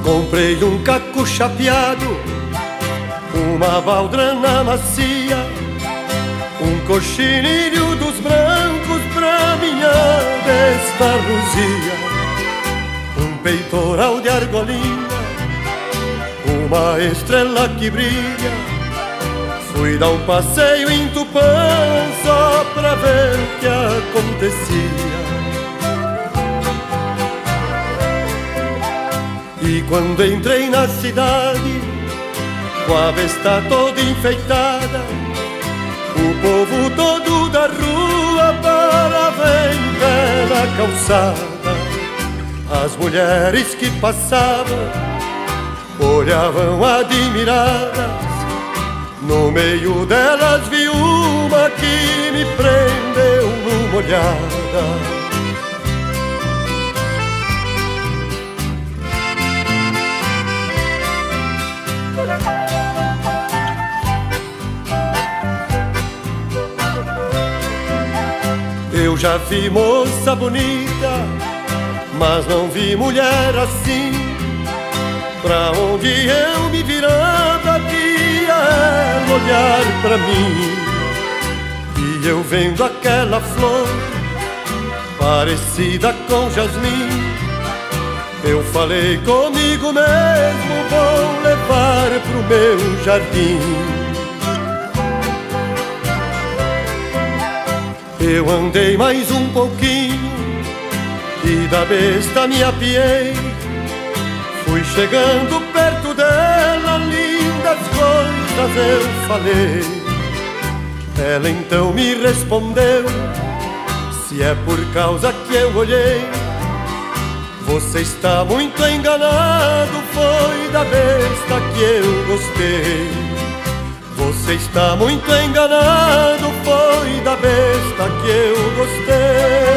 Comprei um caco chapeado, uma baldrana macia, um coxinilho dos brancos pra minha destarruzia, um peitoral de argolinha, uma estrela que brilha. Fui dar um passeio em Tupã só pra ver o que acontecia. E quando entrei na cidade, com a vista toda enfeitada, o povo todo da rua parava em pé na calçada. As mulheres que passavam olhavam admiradas. No meio delas vi uma que me prendeu numa olhada. Eu já vi moça bonita, mas não vi mulher assim. Pra onde eu me virava, via ela olhar pra mim. E eu vendo aquela flor, parecida com jasmim, eu falei comigo mesmo, vou levar pro meu jardim. Eu andei mais um pouquinho e da besta me apiei. Fui chegando perto dela, lindas coisas eu falei. Ela então me respondeu: se é por causa que eu olhei, você está muito enganado, foi da besta que eu gostei. Você está muito enganado, foi da besta que eu gostei.